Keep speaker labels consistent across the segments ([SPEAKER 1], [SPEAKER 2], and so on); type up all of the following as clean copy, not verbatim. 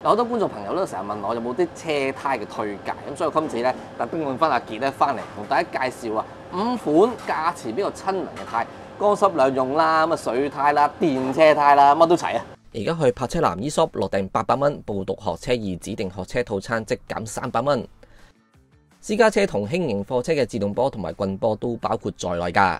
[SPEAKER 1] 有好多觀眾朋友都成日問我有冇啲車胎嘅推介，咁所以今次咧特登揾翻阿傑咧翻嚟同大家介紹啊5款價錢比較親民嘅胎，乾濕兩用啦，咁啊水胎啦、電車胎啦，乜都齊啊！而家去泊車南 eShop 落訂800蚊，報讀學車2指定學車套餐即減300蚊。私家車同輕型貨車嘅自動波同埋棍波都包括在內㗎。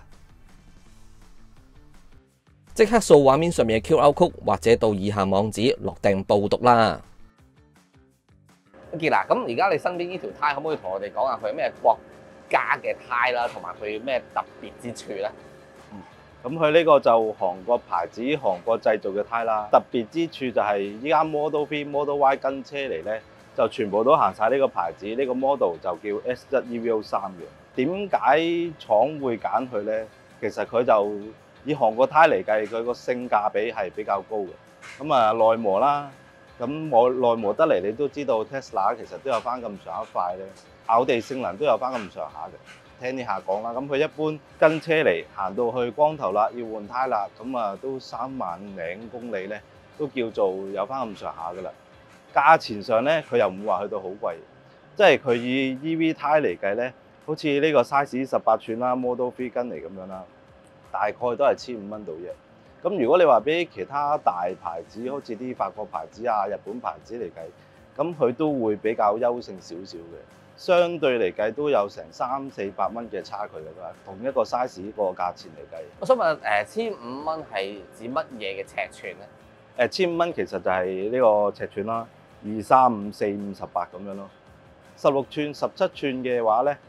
[SPEAKER 1] 即刻掃畫面上面嘅 QR Code 或者到以下網址落訂報讀啦。阿傑嗱，咁而家你身邊呢條胎可唔可以同我哋講下佢係咩國家嘅胎啦，同埋佢咩特別之處咧？
[SPEAKER 2] 咁佢呢個就韓國牌子、韓國製造嘅胎啦。特別之處就係依家 Model 3、Model Y 跟車嚟咧，就全部都行晒呢個牌子，呢個 model 就叫 S1 EVO3嘅。點解廠會揀佢咧？其實佢就以韓國胎嚟計，佢個性價比係比較高嘅。咁啊耐磨啦，咁我耐磨得嚟，你都知道 Tesla 其實都有翻咁上下快咧，咬地性能都有翻咁上下嘅。聽呢下講啦，咁佢一般跟車嚟行到去光頭啦，要換胎啦，咁啊都3萬零公里咧，都叫做有翻咁上下噶啦。價錢上咧，佢又唔會話去到好貴，即係佢以 EV 胎嚟計咧，好似呢個 size 18寸啦 ，Model 3跟嚟咁樣啦，大概都係1500蚊到啫。咁如果你話俾其他大牌子，好似啲法國牌子啊、日本牌子嚟計，咁佢都會比較優勝少少嘅。相對嚟計都有成300-400蚊嘅差距㗎啦，同一個 size 個價錢嚟計。
[SPEAKER 1] 我想問1500蚊係指乜嘢嘅尺寸咧
[SPEAKER 2] ？1500蚊其實就係呢個尺寸啦，2、3、5、4、5、18咁樣咯。16寸、17寸嘅話咧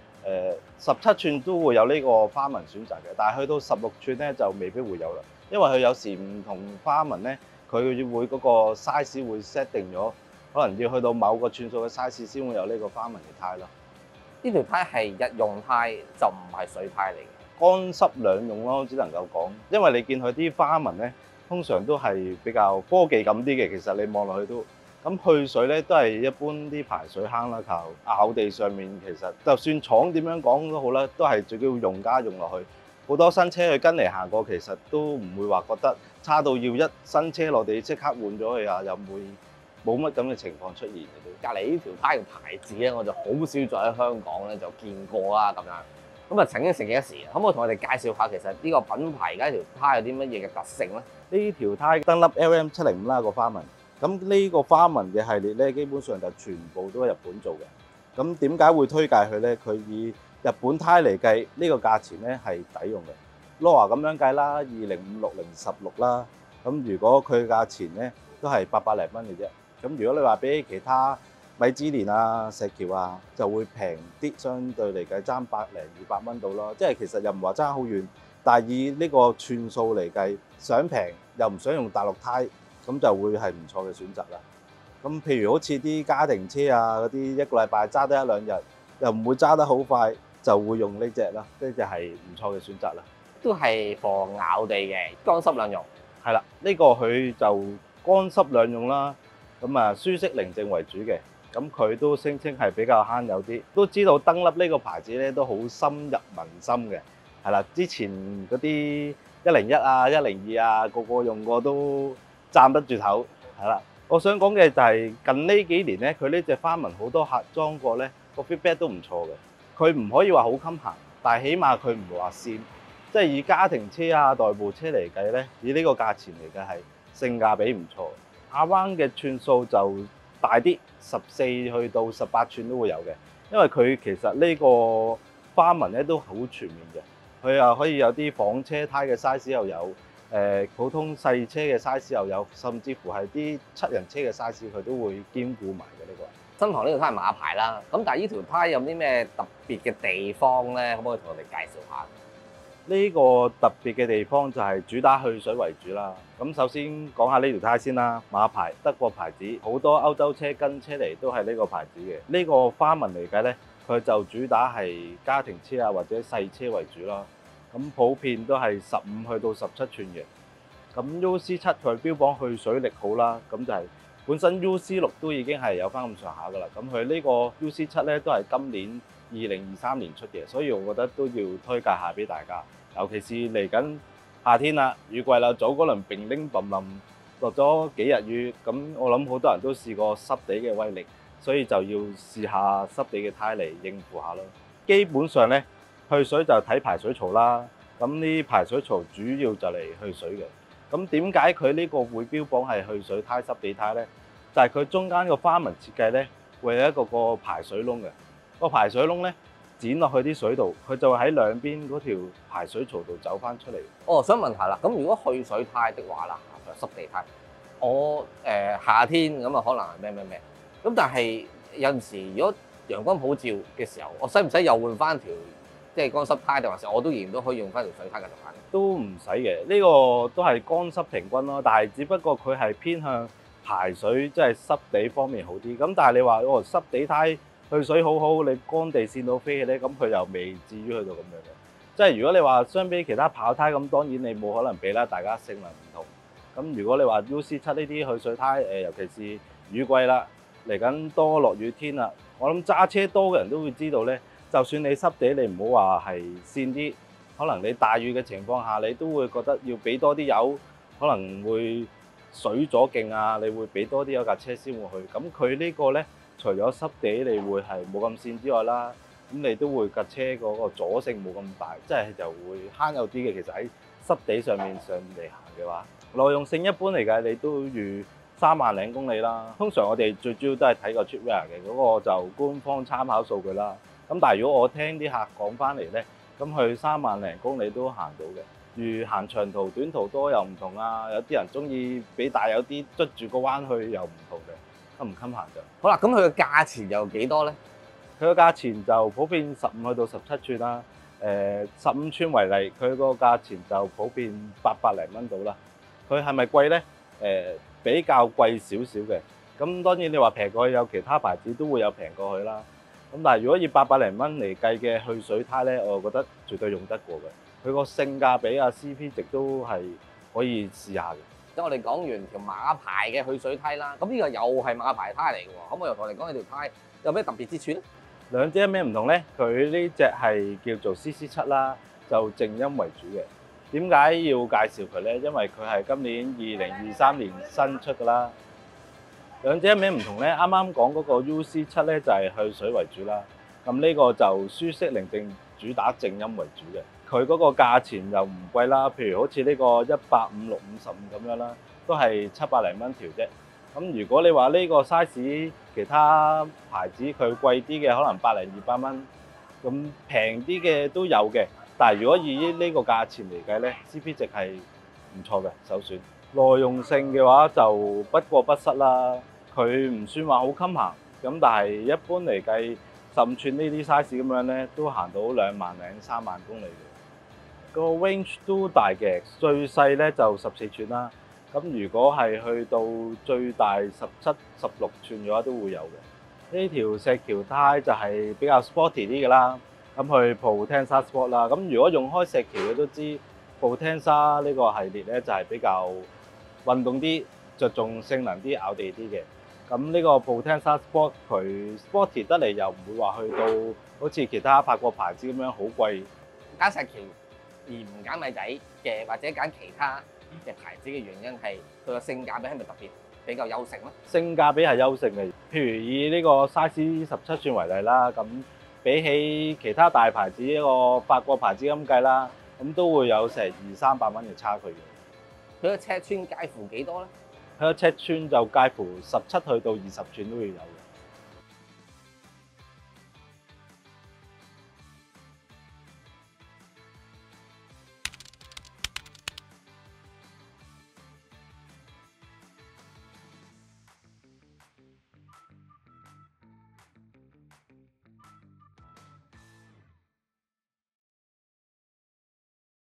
[SPEAKER 2] ，17寸都會有呢個花紋選擇嘅，但係去到16寸咧就未必會有啦，因為佢有時唔同花紋咧，佢會嗰個 size 會 set 定咗。可能要去到某個寸數嘅 size 先會有呢個花紋嘅胎咯。
[SPEAKER 1] 呢條胎係日用胎，就唔係水胎嚟嘅。
[SPEAKER 2] 乾濕兩用咯，只能夠講，因為你見佢啲花紋咧，通常都係比較科技感啲嘅。其實你望落去都咁去水咧，都係一般啲排水坑啦，靠咬地上面。其實就算廠點樣講都好啦，都係最緊要用家用落去。好多新車去跟嚟行過，其實都唔會話覺得差到要一新車落地即刻換咗佢啊，又唔會。冇乜咁嘅情況出現嘅都。隔離呢條胎嘅牌子咧，我就好少再喺香港咧就見過啦咁樣。咁啊曾經乘幾時，可唔可以同我哋介紹下其實呢個品牌而家條胎有啲乜嘢嘅特性咧？ 呢條胎燈粒 LM705啦個花紋，咁呢個花紋嘅系列咧，基本上就全部都係日本做嘅。咁點解會推介佢咧？佢以日本胎嚟計，呢個價錢咧係抵用嘅。Laura 咁樣計啦，2056016啦。咁如果佢價錢咧都係800零蚊嘅啫。咁如果你話比其他米芝蓮啊、石橋啊，就會平啲，相對嚟計爭100零200蚊到咯。即係其實又唔話爭好遠，但係以呢個寸數嚟計，想平又唔想用大陸胎，咁就會係唔錯嘅選擇啦。咁譬如好似啲家庭車啊嗰啲，一個禮拜揸得1兩日，又唔會揸得好快，就會用呢隻啦。呢隻係唔錯嘅選擇啦。
[SPEAKER 1] 都係防咬地嘅，乾濕兩用。
[SPEAKER 2] 係啦，呢個佢就乾濕兩用啦。咁啊，舒適寧靜為主嘅，咁佢都聲稱係比較慳油啲。都知道燈粒呢個牌子咧都好深入民心嘅，係啦。之前嗰啲101啊、102啊，個個用過都讚得住頭，係啦。我想講嘅就係近呢幾年咧，佢呢隻花紋好多客裝過咧，個 feedback 都唔錯嘅。佢唔可以話好襟行，但係起碼佢唔會話跣，即係以家庭車啊、代步車嚟計咧，以呢個價錢嚟計係性價比唔錯。亞灣嘅寸數就大啲，14去到18寸都會有嘅，因為佢其實呢個花紋咧都好全面嘅，佢又可以有啲房車胎嘅 size 又有，普通細車嘅 size 又有，甚至乎係啲7人車嘅 size 佢都會兼顧埋嘅呢個。
[SPEAKER 1] 新塘呢條胎係馬牌啦，咁但係呢條胎有啲咩特別嘅地方咧？可唔可以同我哋介紹下？
[SPEAKER 2] 呢個特別嘅地方就係主打去水為主啦。咁首先講下呢條胎先啦，馬牌德國牌子，好多歐洲車跟車嚟都係呢個牌子嘅。呢個花紋嚟計呢，佢就主打係家庭車啊或者細車為主啦。咁普遍都係15去到17寸嘅。咁 UC7 佢標榜去水力好啦，咁就係本身 UC6都已經係有翻咁上下噶啦。咁佢呢個 UC7 咧都係今年2023年出嘅，所以我覺得都要推介下俾大家。尤其是嚟緊夏天啦，雨季啦，早嗰輪乒鈴冧冧， 落咗幾日雨，咁我諗好多人都試過濕地嘅威力，所以就要試下濕地嘅胎嚟應付下咯。基本上咧，去水就睇排水槽啦。咁呢排水槽主要就嚟去水嘅。咁點解佢呢個會標榜係去水胎、濕地胎咧？就係佢中間個花紋設計咧，會有一個排水窿嘅。個排水窿咧，剪落去啲水度，佢就會喺兩邊嗰條排水槽度走翻出嚟。
[SPEAKER 1] 哦，想問下啦，咁如果去水胎的話啦，濕地胎，我夏天咁啊，可能係咩？咁但係有陣時，如果陽光普照嘅時候，我使唔使又換翻條即係乾濕胎，定還是我都仍然都可以用翻條水胎繼續行？
[SPEAKER 2] 都唔使嘅，呢個都係乾濕平均咯。但係只不過佢係偏向排水，即係濕地方面好啲。咁但係你話濕地胎去水好好，你乾地跣到飛起咧，咁佢又未至於去到咁樣嘅。即係如果你話相比其他跑胎咁，當然你冇可能比啦，大家性能唔同。咁如果你話 UC7 呢啲去水胎，尤其是雨季啦，嚟緊多落雨天啦，我諗揸車多嘅人都會知道咧，就算你濕地，你唔好話係跣啲，可能你大雨嘅情況下，你都會覺得要俾多啲油，可能會水阻勁啊，你會俾多啲油架車先會去。咁佢呢個咧，除咗濕地你會係冇咁跣之外啦，咁你都會架車嗰個阻性冇咁大，即係就會慳油啲嘅。其實喺濕地上面上嚟行嘅話，耐用性一般嚟計，你都預3萬零公里啦。通常我哋最主要都係睇個 trip wear 嘅，嗰個就官方參考數據啦。咁但係如果我聽啲客講翻嚟咧，咁去3萬零公里都行到嘅。如行長途、短途多又唔同啊。有啲人中意俾大有啲捽住個彎去又唔同嘅，襟唔襟行就。
[SPEAKER 1] 好啦，咁佢嘅價錢又幾多咧？
[SPEAKER 2] 佢個價錢就普遍15去到17寸啦。15寸為例，佢個價錢就普遍800零蚊到啦。佢係咪貴咧？比較貴少少嘅。咁當然你話平過去有其他牌子都會有平過去啦。咁但係如果以800零蚊嚟計嘅去水胎咧，我覺得絕對用得過嘅。佢個性價比啊 CP 值都係可以試下嘅。
[SPEAKER 1] 即係我哋講完條馬牌嘅去水胎啦，咁呢個又係馬牌胎嚟嘅喎，可唔可以同我哋講下條胎有咩特別之處咧？
[SPEAKER 2] 兩隻有咩唔同咧？佢呢隻係叫做 CC7 啦，就靜音為主嘅。點解要介紹佢咧？因為佢係今年2023年新出㗎啦。兩隻有咩唔同咧？啱啱講嗰個 UC7 咧就係去水為主啦。咁呢個就舒適寧靜，主打靜音為主嘅。佢嗰個價錢又唔貴啦。譬如好似呢個150、655咁樣啦，都係700零蚊條啫。咁如果你話呢個 size 其他牌子佢貴啲嘅，可能100零200蚊。咁平啲嘅都有嘅。但係如果以呢個價錢嚟計咧 ，CP 值係唔錯嘅，首選。耐用性嘅話就不過不失啦。佢唔算話好襟行，咁但係一般嚟計15寸呢啲 size 咁樣咧，都行到2萬零3萬公里嘅。個 range 都大嘅，最細咧就14寸啦。咁如果係去到最大17、16寸嘅話，都會有嘅。呢條石橋胎就係比較 sporty 啲嘅啦。咁去 Potenza Sport 啦。咁如果用開石橋嘅都知 Potenza 呢個系列咧就係比較運動啲，着重性能啲、咬地啲嘅。咁呢個 Potenza Sport 佢 sporty 得嚟又唔會話去到好似其他法國牌子咁樣好貴。
[SPEAKER 1] 揀石橋而唔揀米仔嘅，或者揀其他嘅牌子嘅原因係佢個性價比係咪特別比較優勝咧？
[SPEAKER 2] 性價比係優勝嘅。譬如以呢個 size 17寸為例啦，咁比起其他大牌子一個法國牌子咁計啦，咁都會有成200-300蚊嘅差距嘅。
[SPEAKER 1] 佢個尺寸介乎幾多咧？
[SPEAKER 2] 佢個尺寸就介乎17去到20寸都會有嘅。